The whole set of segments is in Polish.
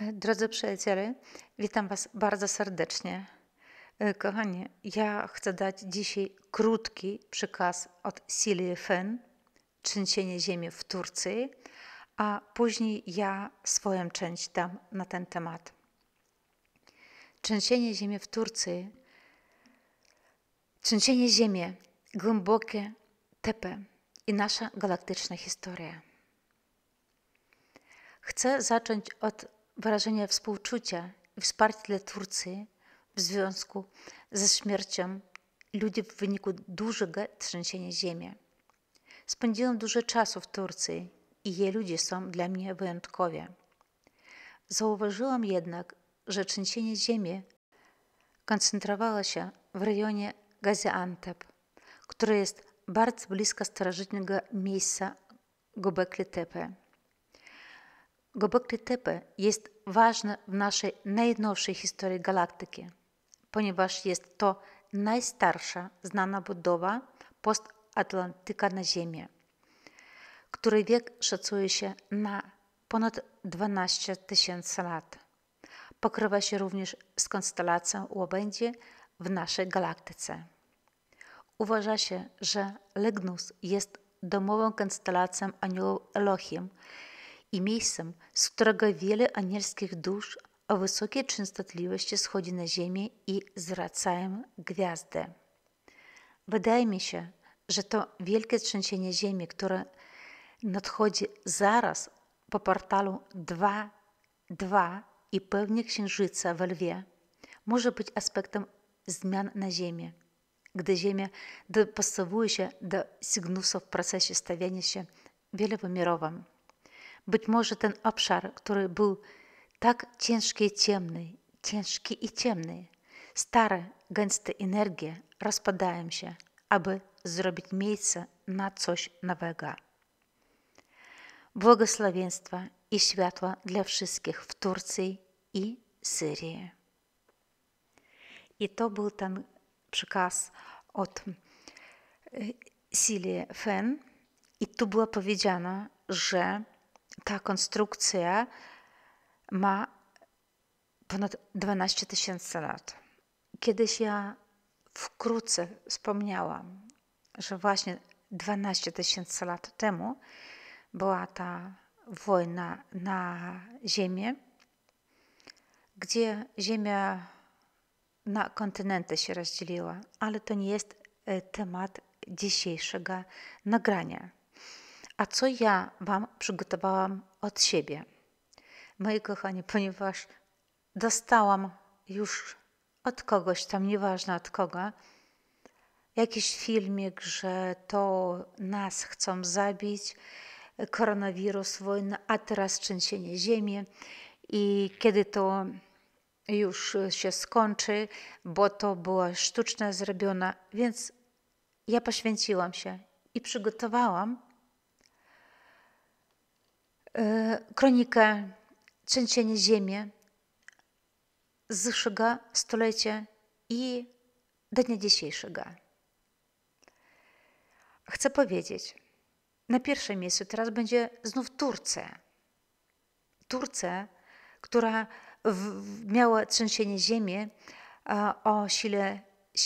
Drodzy przyjaciele, witam Was bardzo serdecznie. Kochani, ja chcę dać dzisiaj krótki przekaz od Silii Fen, trzęsienie ziemi w Turcji, a później ja swoją część dam na ten temat. Trzęsienie ziemi w Turcji, trzęsienie ziemi, głębokie tepe i nasza galaktyczna historia. Chcę zacząć od wyrażenia współczucia i wsparcia dla Turcji w związku ze śmiercią ludzi w wyniku dużego trzęsienia ziemi. Spędziłam dużo czasu w Turcji i jej ludzie są dla mnie wyjątkowi. Zauważyłam jednak, że trzęsienie ziemi koncentrowało się w rejonie Gaziantep, które jest bardzo blisko starożytnego miejsca Göbekli Tepe. Göbekli Tepe jest ważne w naszej najnowszej historii galaktyki, ponieważ jest to najstarsza znana budowa postatlantyka na Ziemi, której wiek szacuje się na ponad 12 tysięcy lat. Pokrywa się również z konstelacją łabędzi w naszej galaktyce. Uważa się, że Legnus jest domową konstelacją aniołów Elohim i miejscem, z którego wiele anielskich dusz o wysokiej częstotliwości schodzi na ziemię i zwracają gwiazdy. Wydaje mi się, że to wielkie trzęsienie ziemi, które nadchodzi zaraz po portalu 2.2 i pełni księżyca we Lwie, może być aspektem zmian na Ziemi, gdy Ziemia dopasowuje się do Cygnusów w procesie stawiania się wielowymiarowym. Być może ten obszar, który był tak ciężki i ciemny, stare, gęste energie rozpadają się, aby zrobić miejsce na coś nowego. Błogosławieństwa i światła dla wszystkich w Turcji i Syrii. I to był ten przekaz od Silii Fen. I tu było powiedziane, że ta konstrukcja ma ponad 12 tysięcy lat. Kiedyś ja wkrótce wspomniałam, że właśnie 12 tysięcy lat temu była ta wojna na Ziemię, gdzie Ziemia na kontynenty się rozdzieliła, ale to nie jest temat dzisiejszego nagrania. A co ja Wam przygotowałam od siebie? Moi kochani, ponieważ dostałam już od kogoś tam, nieważne od kogo, jakiś filmik, że to nas chcą zabić, koronawirus, wojna, a teraz trzęsienie ziemi i kiedy to już się skończy, bo to było sztuczne zrobione, więc ja poświęciłam się i przygotowałam kronikę trzęsienia ziemi z zeszłego stulecia i do dnia dzisiejszego. Chcę powiedzieć, na pierwszym miejscu teraz będzie znów Turcja. Turcja, która miała trzęsienie ziemi o sile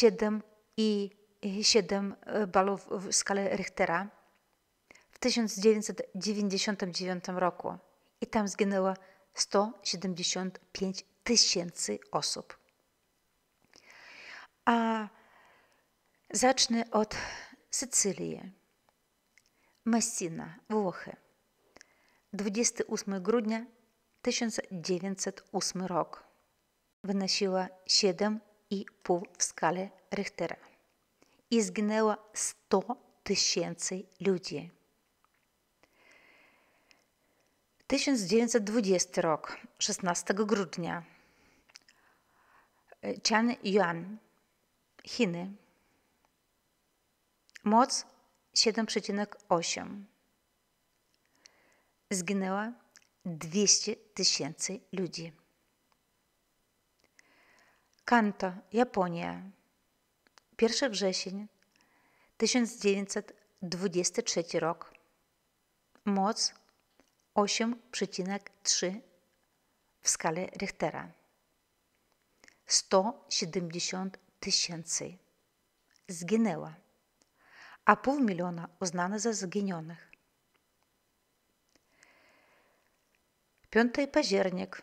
7,7 balów w skali Richtera w 1999 roku i tam zginęło 175 tysięcy osób. A zacznę od Sycylii. Messina, Włochy. 28 grudnia 1908 rok. Wynosiła 7,5 w skali Richtera i zginęło 100 tysięcy ludzi. 1920 rok, 16 grudnia. Qianyuan, Chiny. Moc 7,8. Zginęło 200 tysięcy ludzi. Kanto, Japonia. 1 września 1923 rok. Moc 8,3 w skali Richtera. 170 000 zginęło, a 500 000 uznano za zaginionych. 5 październik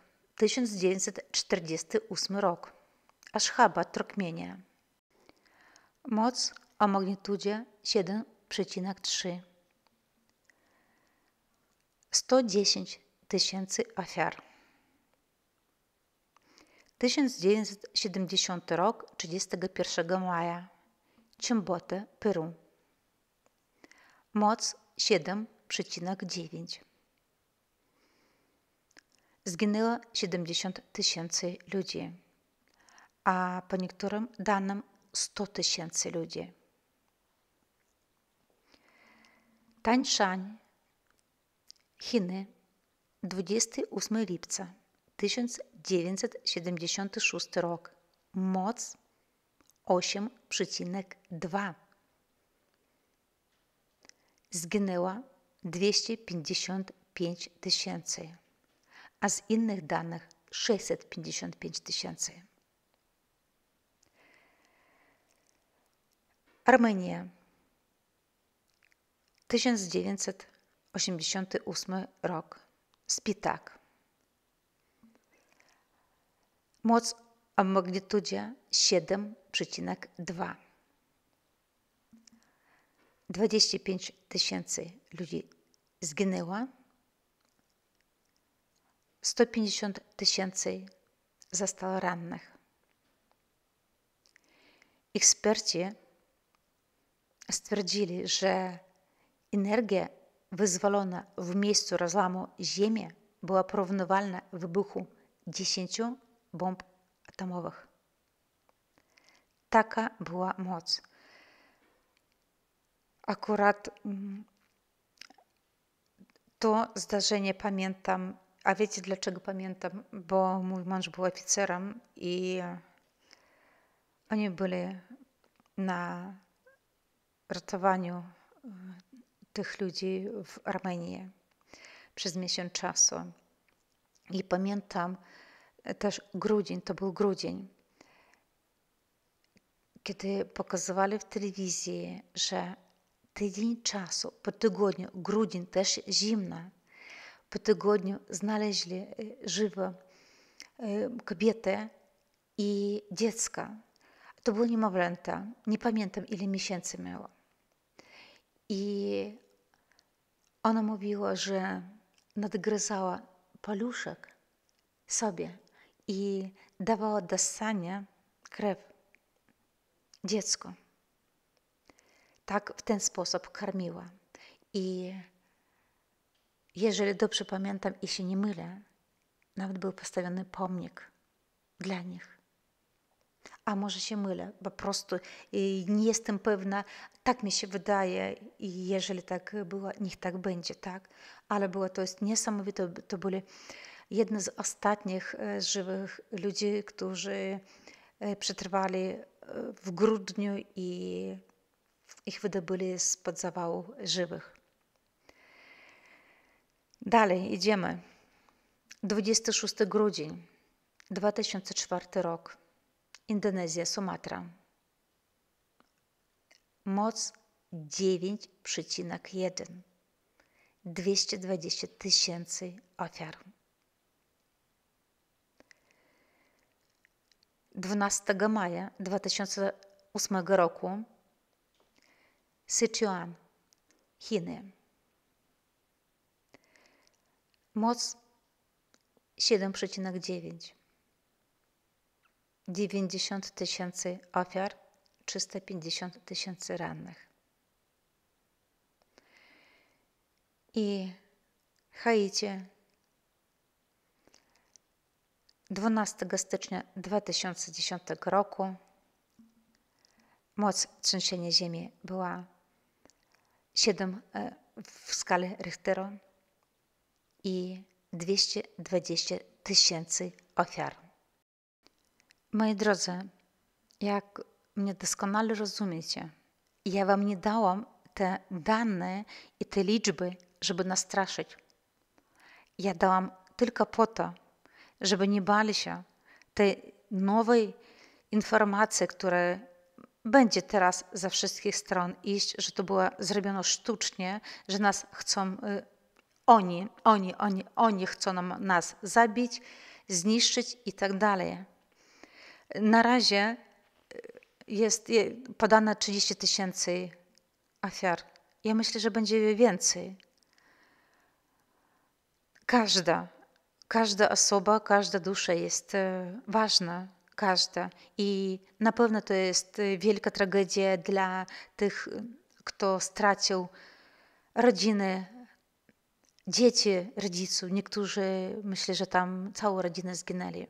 1948 rok. Aszchabat, Turkmenia. Moc o magnitudzie 7,3. 110 000 ofiar. 1970 rok, 31 maja. Chimbote, Peru. Moc 7,9. Zginęło 70 000 ludzi, a po niektórym danym 100 000 ludzi. Tańszań, Chiny, 28 lipca 1976 rok. Moc 8,2. Zginęło 255 000, a z innych danych 655 000. Armenia, 1988 rok. Spitak. Moc o magnitudzie 7,2. 25 000 ludzi zginęło, 150 000 zostało rannych. Eksperci stwierdzili, że energia wyzwolona w miejscu rozłamu Ziemi była porównywalna wybuchu 10 bomb atomowych. Taka była moc. Akurat to zdarzenie pamiętam. A wiecie dlaczego pamiętam? Bo mój mąż był oficerem i oni byli na ratowaniu tych ludzi w Armenii przez miesiąc czasu. I pamiętam też grudzień, to był grudzień, kiedy pokazywali w telewizji, że tydzień czasu, po tygodniu, grudzień też zimno, po tygodniu znaleźli żywe kobiety i dziecka. To było niemowlęta, nie pamiętam ile miesięcy miało. I ona mówiła, że nadgryzała paluszek sobie i dawała do ssania krew dziecku. Tak w ten sposób karmiła. I jeżeli dobrze pamiętam i się nie mylę, nawet był postawiony pomnik dla nich. A może się mylę, po prostu nie jestem pewna, tak mi się wydaje i jeżeli tak było, niech tak będzie, tak? Ale było to jest niesamowite, to byli jedni z ostatnich żywych ludzi, którzy przetrwali w grudniu i ich wydobyli spod zawału żywych. Dalej idziemy. 26 grudzień 2004 rok. Indonezja, Sumatra. Moc 9,1. 220 000 ofiar. 12 maja 2008 roku. Sichuan, Chiny. Moc 7,9. 90 000 ofiar, 350 000 rannych. I Haiti, 12 stycznia 2010 roku. Moc trzęsienia ziemi była 7 w skali Richtera i 220 000 ofiar. Moi drodzy, jak mnie doskonale rozumiecie, ja wam nie dałam te dane i te liczby, żeby nastraszyć. Ja dałam tylko po to, żeby nie bali się tej nowej informacji, która będzie teraz ze wszystkich stron iść, że to było zrobione sztucznie, że nas chcą, oni chcą nas zabić, zniszczyć i tak dalej. Na razie jest podane 30 000 ofiar. Ja myślę, że będzie więcej. Każda osoba, każda dusza jest ważna. Każda. I na pewno to jest wielka tragedia dla tych, kto stracił rodziny, dzieci, rodziców. Niektórzy, myślę, że tam całą rodzinę zginęli.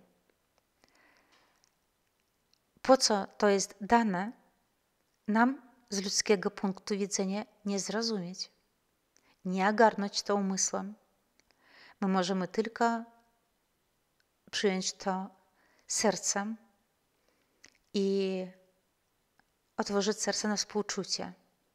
Po co to jest dane, nam z ludzkiego punktu widzenia nie zrozumieć, nie ogarnąć to umysłem. My możemy tylko przyjąć to sercem i otworzyć serce na współczucie.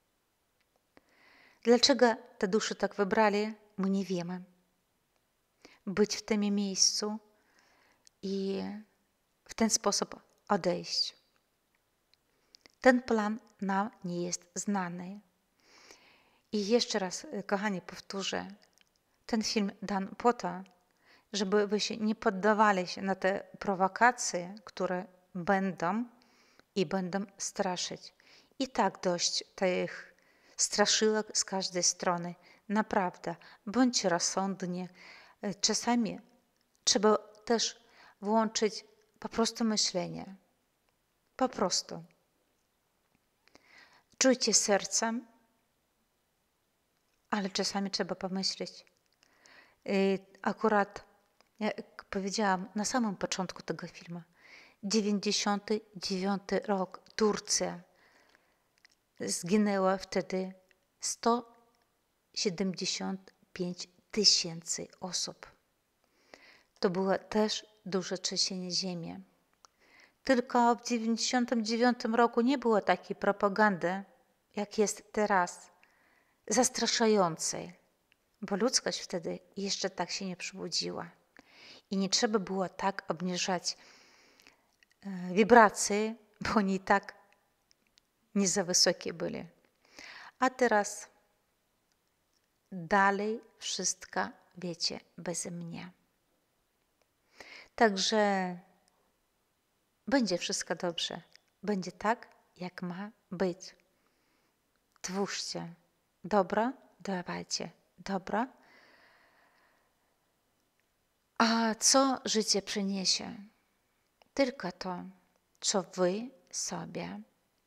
Dlaczego te dusze tak wybrali, my nie wiemy. Być w tym miejscu i w ten sposób odejść. Ten plan nam nie jest znany. I jeszcze raz, kochani, powtórzę. Ten film dan po to, żeby wy się nie poddawali się na te prowokacje, które będą straszyć. I tak dość tych straszyłek z każdej strony. Naprawdę, bądźcie rozsądni. Czasami trzeba też włączyć po prostu myślenie. Po prostu. Czujcie sercem, ale czasami trzeba pomyśleć. Akurat, jak powiedziałam na samym początku tego filmu, 99 rok, Turcja. Zginęło wtedy 175 000 osób. To było też duże trzęsienie ziemi. Tylko w 99 roku nie było takiej propagandy, jak jest teraz, zastraszającej, bo ludzkość wtedy jeszcze tak się nie przebudziła. I nie trzeba było tak obniżać wibracje, bo oni i tak nie za wysokie byli. A teraz dalej wszystko wiecie bez mnie. Także będzie wszystko dobrze. Będzie tak, jak ma być. Twórzcie dobro, dawajcie dobro. A co życie przyniesie? Tylko to, co wy sobie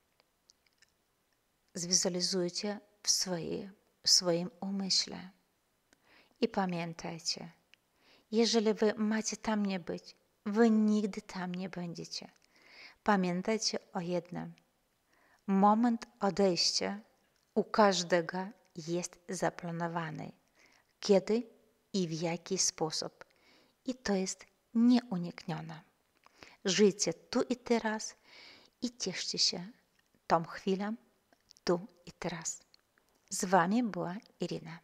zwizualizujecie w swoim umyśle. I pamiętajcie, jeżeli wy macie tam nie być, wy nigdy tam nie będziecie. Pamiętajcie o jednym. Moment odejścia u każdego jest zaplanowany. Kiedy i w jaki sposób. I to jest nieuniknione. Żyjcie tu i teraz i cieszcie się tą chwilą, tu i teraz. Z wami była Irina.